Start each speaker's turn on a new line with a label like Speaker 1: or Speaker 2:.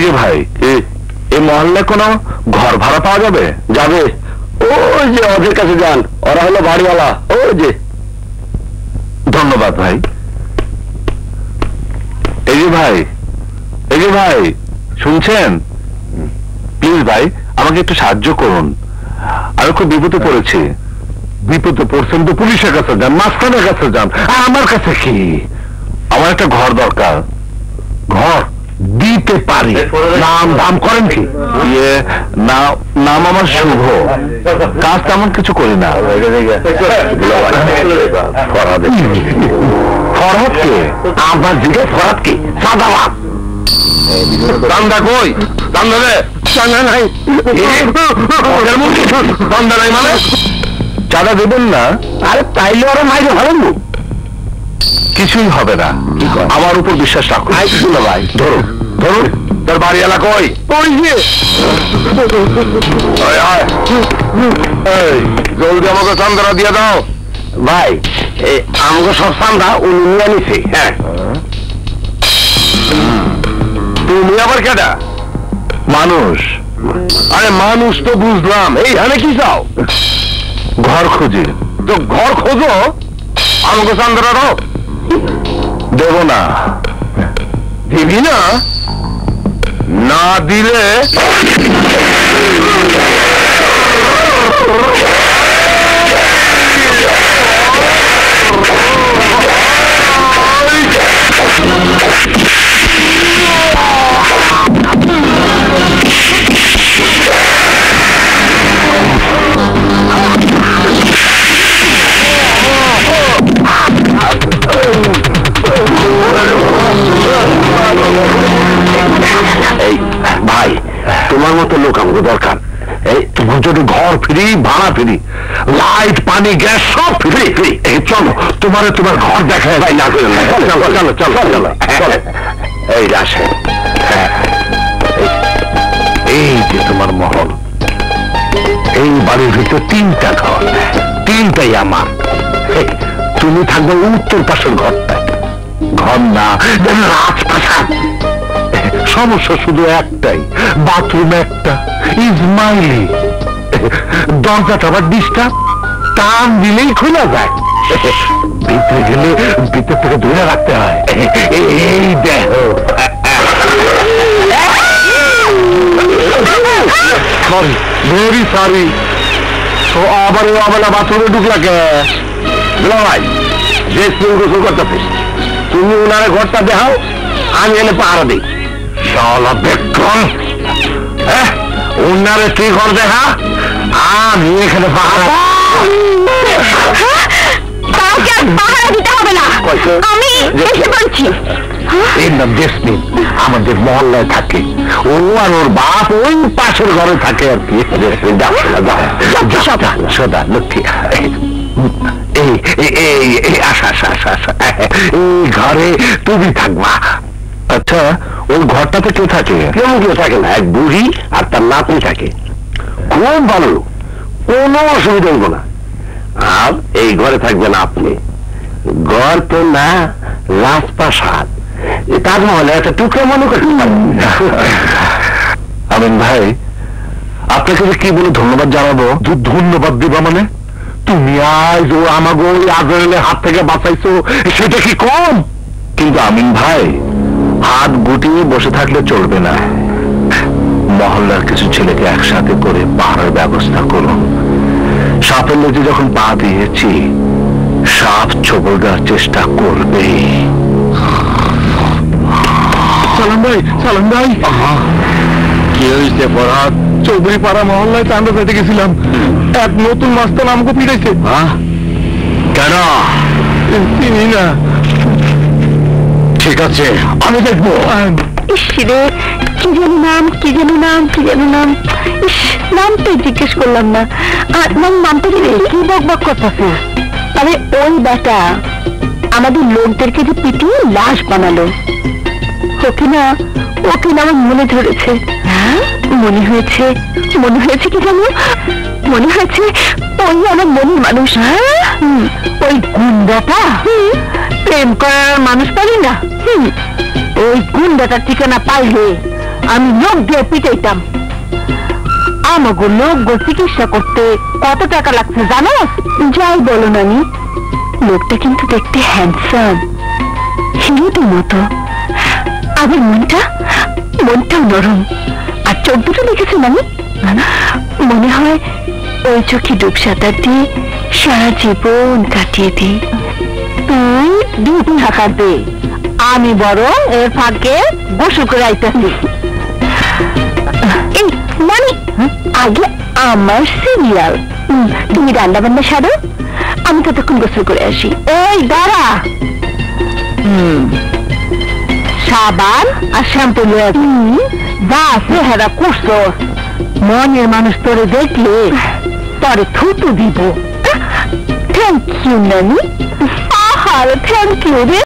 Speaker 1: যে ভাই, এই মহল্লায় কোনো ঘর ভাড়া পাওয়া যাবে?
Speaker 2: যাবে, ওই যে ওদের কাছে যান, ওরা হলো বাড়িওয়ালা। ওই যে।
Speaker 1: ধন্যবাদ ভাই। এই যে ভাই, এই যে ভাই, শুনছেন? প্লিজ ভাই, আমাকে একটু সাহায্য করুন, আমি খুব বিপদে পড়েছি। বিপদে পড়ছেন তো পুলিশের কাছে যান, মাস্টারের কাছে যান, আর আমার কাছে কি? আমার একটা ঘর দরকার। ঘর দিতে পারি, নাম দাম করেন কি? নাম আমার শুভ, কাজ তেমন কিছু করি না। ফরহাদকে আমার দিকে, ফরহাদকে সাদাবাদ। চান্দা কই? চান্দা দে। চান্দা নাই। চান্দা নাই মানে? চাঁদা দেবেন না? আরে তাইলে ওরা মাইরে ভাবেন কিছুই হবে না, আমার উপর বিশ্বাস রাখো। ভাই ধরো ধরো, তোর বাড়ি এলাকা কই? ওই যে। জলদি আমাকে চান্দাটা দিয়ে দাও ভাই। আমাকে সব চান্দা উনি নিয়ে নিছে। হ্যাঁ, তুমি আবার কেডা? মানুষ। আরে মানুষ তো বুঝলাম, এইখানে কি চাও? ঘর খুঁজি। তো ঘর খোঁজো, আমাকে চান্দাটা দাও। দেব না। দিবি না? না দিলে ভাই, তোমার মতো লোক আমাকে দরকার। এই তোমার যদি ঘর ফ্রি, ভাড়া ফ্রি, লাইট পানি গ্যাস সব ফ্রি ফ্রি। চলো তোমার ঘর দেখায়। ভাই না করে চলো চলো চলো চলো। এই আসে, এই যে তোমার মহল, এই বাড়ির ভিতর 3টা ঘর, 3টাই আমার। তুমি থাকবে উত্তর পাশের ঘরটায়। ঘর না, রাজপ্রাসাদ। সমস্যা শুধু একটাই, বাথরুম একটা, ইসমাইলি। দরজাটা আবার ডিস্টার্ব, টান দিলেই খোলা যায়। ভিতরে গেলে ভিতর থেকে দূরে রাখতে হয়। এই দেখো, সরি, ভেরি সরি। তো আবার আবার বাথরুমে ঢুকলা কে? ভাই, যে তুমি গোসল করতেছে, তুমি ওনারে ঘরটা দেখাও, আমি এনে পাহারা দিই। চলো বেক্ষণ, ওনারে তুই ঘর দেখা, আমি এখানে পাহারা।
Speaker 3: পাহারা দিতে হবে না, আমি এসে বলছি।
Speaker 1: এর নাম জেসমিন, আমাদের মহল্লায় থাকে। ও আর ওর বাপ ওই পাশের ঘরে থাকে আর কি। সদা লক্ষ্মী, এই আসা আসা আসা আসা, এই ঘরে তুমি থাকবা। আচ্ছা, ওই ঘরটাতে কে থাকে? কেউ থাকে না, এক বুড়ি আর তার নাতনি থাকে। খুব ভালো, কোনো অসুবিধা হইব না। আর এই ঘরে থাকবেন আপনি। ঘর তো না, রাজপ্রাসাদ, তাজমহলে একটা টুকরো মনে করতে পারেন। আমিন ভাই, আপনাকে যে কি বলে ধন্যবাদ জানাবো। ধন্যবাদ দিবা মানে? তুমি আজ ও আমাকে ওই আজরাইলের হাত থেকে বাঁচাইছো, সেটা কি কম? কিন্তু আমিন ভাই, হাত গুটিয়ে বসে থাকলে চলবে না। মহল্লার কিছু ছেলেকে একসাথে করে পাহাড়ের ব্যবস্থা করুন। সাপের লেজে যখন পা দিয়েছি, সাপ ছোবল দেওয়ার চেষ্টা করবে। সালাম ভাই, সালাম ভাই। কি হয়েছে ফরহাদ? চৌধুরী পাড়া মহল্লায় চান্দা পেতে গেছিলাম, এক নতুন মাস্টার আমাকে পিটাইছে। কেন? চিনি না। ঠিক আছে, আমি দেখবো।
Speaker 3: ইসরে, কি যেন নাম, কি যেন নাম, কি যেন নাম। ইস, নামটাই জিজ্ঞেস করলাম না। আর নামটা কি বক বক করতেছে? আরে ওই বেটা আমাদের লোকদেরকে যে পিটিয়ে লাশ বানালো, ওকে না আমার মনে ধরেছে। মনে হয়েছে কি জানো? মনে হয়েছে ওই আমার মনের মানুষ। ওই গুন্ডাটা প্রেম করার মানুষ পারি না, ওই গুন্ডাটার ঠিকানা পাইলে আমি লোক দিয়ে পিটাইতাম। আমাকে লোক চিকিৎসা করতে কত টাকা লাগছে জানো? যাই বলো নানি, লোকটা কিন্তু দেখতে হ্যান্ডসাম, হিরোদের মতো। আবার মনটাও নরম, আর চোখ দুটো দেখেছে নানি, মনে হয় ওই চোখে ডুব সাঁতার দিয়ে সারা জীবন কাটিয়ে দিই। তুই ডুব সাঁতার দে, আমি বরং এর ফাঁকে গোসল করে আইতেছি। এই নানি, আগে আমার সিরিয়াল, তুমি রান্না বান্না সারো, আমি ততক্ষণ গোসল করে আসি। এই দাঁড়া, সাবান আর শ্যাম্পু লয়ে যা চেহারা করছো, মনের মানুষ তোরে দেখলে তোরে থুতু দিব। থ্যাংক ইউ নানি। আহার থ্যাংক ইউ রে।